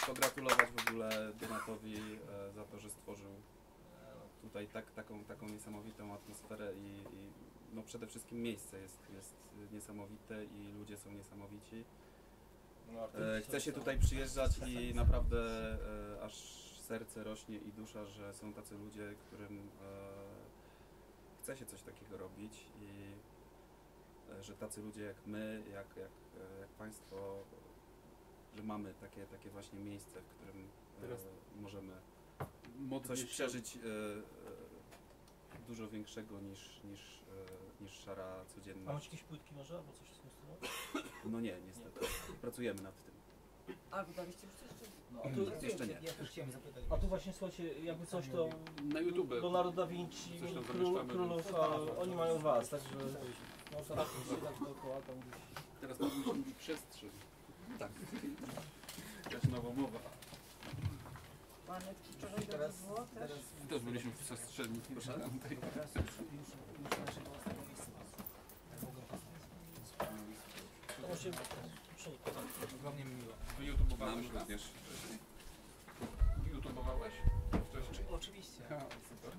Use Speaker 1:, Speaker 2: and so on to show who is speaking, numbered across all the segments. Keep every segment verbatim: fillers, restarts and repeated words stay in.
Speaker 1: pogratulować w ogóle Donatowi e, za to, że stworzył e, tutaj tak, taką, taką niesamowitą atmosferę i, i no przede wszystkim miejsce jest, jest niesamowite i ludzie są niesamowici. E, chce się tutaj przyjeżdżać i naprawdę e, aż serce rośnie i dusza, że są tacy ludzie, którym e, chce się coś takiego robić i e, że tacy ludzie jak my, jak, jak, jak Państwo, że mamy takie, takie właśnie miejsce, w którym e, możemy coś przeżyć e, e, dużo większego niż, niż, e, niż szara codzienność.
Speaker 2: A macie jakieś płytki może, albo coś w tym stylu?
Speaker 1: No nie, niestety. Nie. Pracujemy nad tym.
Speaker 3: A wydaliście już coś? Czy...
Speaker 2: No, a tu,
Speaker 1: jeszcze nie.
Speaker 4: Ja też chciałem zapytać.
Speaker 2: a tu właśnie słuchajcie, jakby coś to
Speaker 5: Na YouTube.
Speaker 2: Leonardo da Vinci,
Speaker 5: Coś tam
Speaker 2: Król,
Speaker 5: zamieszczamy,
Speaker 2: Królów, a oni mają was, także można tak tak dookoła tam gdzieś.
Speaker 5: Teraz musimy być przestrzeń. Tak. Jakaś nowa mowa.
Speaker 3: Manetki wczoraj
Speaker 4: Teraz,
Speaker 3: dobrze było też?
Speaker 4: teraz
Speaker 5: Też byliśmy w przestrzeni. Proszę.
Speaker 4: teraz już, już, już naszego własnego miejsca. Jak mogę posłuchać.
Speaker 2: To się przenikać.
Speaker 4: Ogromnie mi miło.
Speaker 5: Wy YouTubowałeś
Speaker 1: Nam
Speaker 5: nas?
Speaker 1: również.
Speaker 5: YouTubowałeś wcześniej?
Speaker 4: Oczywiście.
Speaker 5: Ha, super.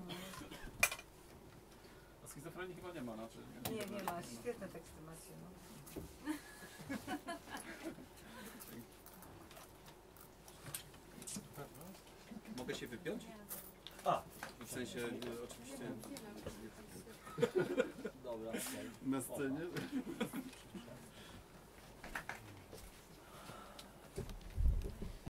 Speaker 5: A schizofrenii chyba nie ma, znaczy...
Speaker 3: Nie, nie ma. Świetne teksty macie. No.
Speaker 1: Mogę się wypiąć?
Speaker 2: A,
Speaker 1: W sensie y, oczywiście
Speaker 2: dobra.
Speaker 1: na scenie.